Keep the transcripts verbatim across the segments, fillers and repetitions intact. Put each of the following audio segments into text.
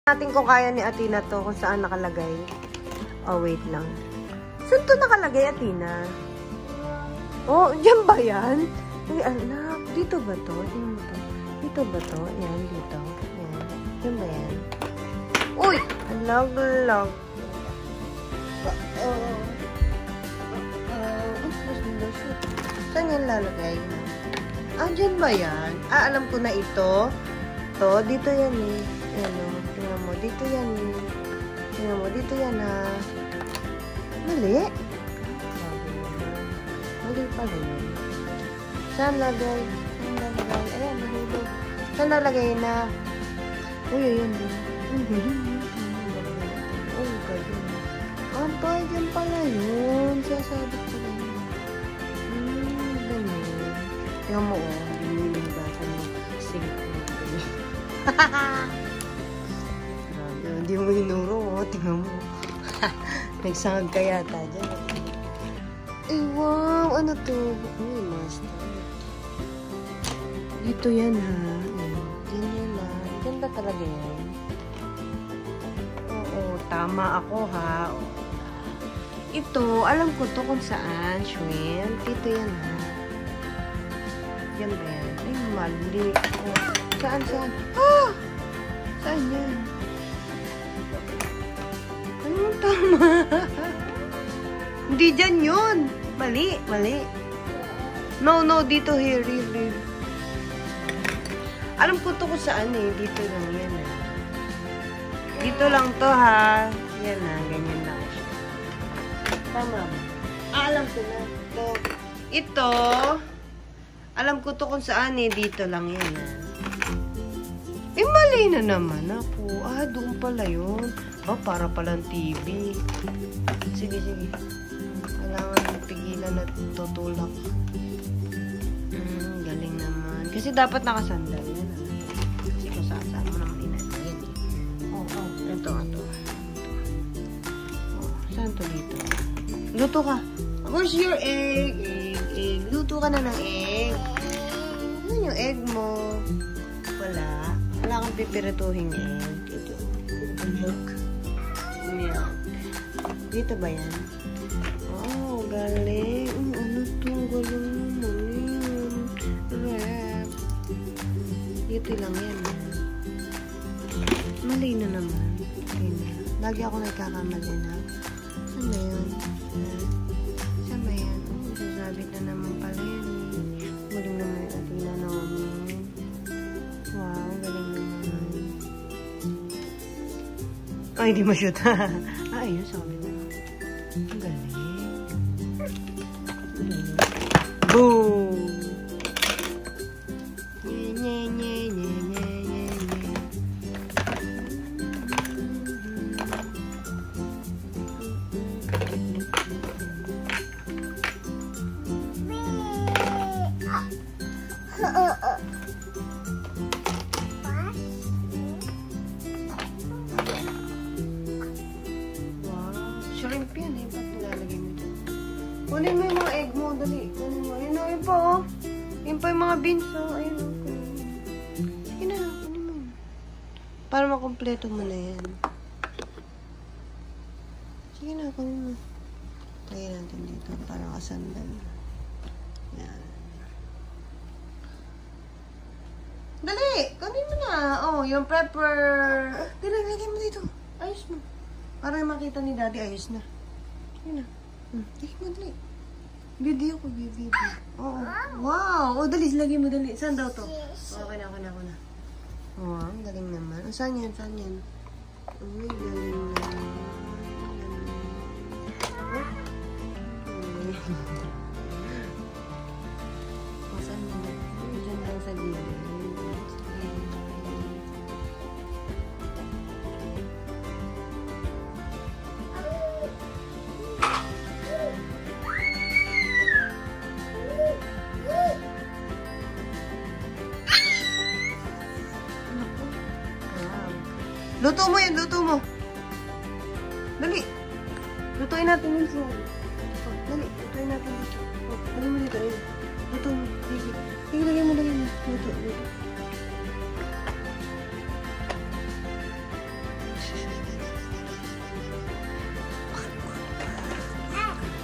Natin kung kaya ni Athena to, kung saan nakalagay. Oh, wait lang. Saan to nakalagay, Athena? Oh, dyan ba yan? Ay, anak, dito ba to? Tingnan mo to. Dito ba to? Yan, dito. Yan. Dyan ba yan? Uy! Alag-lag. Uh-oh. Uh-oh. Saan yan lalagay? Ah, dyan ba yan? Ah, alam ko na ito. To, dito yan eh. Ayan o. Tingnan mo, dito yan eh. Tingnan mo, dito yan ha. Mali? Mali pala yun. Saan lagay? Saan lalagay? Ayan, nahulog. Saan lalagay na? Uy, ayan din. Ang galing yun. Ang galing. Ang pay, yan pala yun. Sasabit ko lang yun. Hmm, ganyan. Tingnan mo, oh. Biniling ba sa mo? Sing ko. Grabe, hindi mo hinuro, oh. Tingnan mo. Nagsangag ka yata dyan. Ay, wow! Ano to? Uy, master. Dito yan, ha? Ganyan na. Diyan ba talaga yan? Oo, tama ako, ha? Ito, alam ko to kung saan. Shrimp. Dito yan, ha? Yan ba yan? Ay, mali. Oh. Saan, saan? Ah! Saan yan? Anong tama? Hindi dyan yun. Mali, mali. No, no, dito, here, here, here. Alam ko to kung saan eh. Dito lang yan ah. Dito lang to ha. Yan na, ganyan lang siya. Tama. Ah, alam ko na. Ito. Ito. Alam ko to kung saan eh. Dito lang yan ah. Eh, mali na naman ako. Ah, doon pala yun. Ba, para palang T V. Sige, sige. Kailangan pigilan at tutulak. Hmm, galing naman. Kasi dapat nakasandal yan. Kasi kung saan mo naman inanagin. Oo, oh, oh. Ito, ito. Oh, saan to dito? Luto ka. Where's your egg? Egg, egg. Luto ka na ng egg. Ano yung egg mo? Wala. Wala kang pipirituhin egg. Ito. Milk. Milk. Dito ba yan? Oh, galing. Um, ano to? Galing naman yun. Rap. Dito lang yan. Mali na naman. Mali na. Lagi ako nagkakamali na. Saan ba yun? Saan ba yan? Oh, sasabit na naman pala yan. Galing naman yung Athena namin. Wow, galing naman. Ay, hindi ma-shoot. Ah, ayun, sabi na. Ang galing. Boom! Nye, nye, nye, nye, nye, nye, nye. Shrimp yan eh. Ba't nilalagay mo ito? Kunin mo yung mga egg mo. Dali. Kunin mo. Ayun o. Ayun pa o. Ayun pa yung mga beans o. Ayun o. Sige na. Kunin mo. Para makompleto mo na yan. Sige na. Kunin mo. Lagyan natin dito. Para kasandal. Yan. Dali. Kunin mo na. Oh, yung pepper. Dali. Lagyan mo dito. Ayos mo. Para makita ni Daddy, ayos na. Ayun na. Hmm. Dali mo, dali. Video ko, video. Oo. Wow! O, dali, lagi mo, dali. Saan daw to? Okay na, okay na, okay na. Wow, ang galing naman. O, saan yan? Saan yan? Uy, galing naman. O, saan yan? Diyan lang sa gilid. Luto mo yan, luto mo. Dali. Lutuin natin yun. Oh, dali, lutuin natin dito. Oh, dali mo dito. Ayun. Luto mo. Sige. Sige, lagay mo, lagay mo. Luto, luto.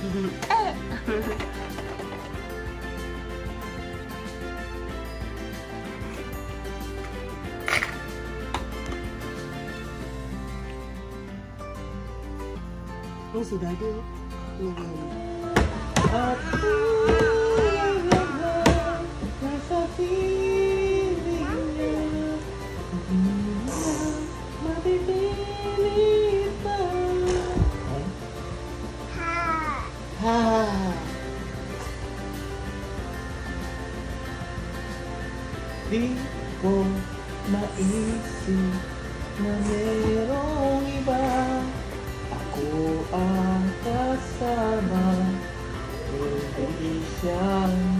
Oh, si Daddy, oh. At nasa piling niya, mapipilit pa. Ha! Di ko maisip na merong iba. Ako ang kasama, hindi siyang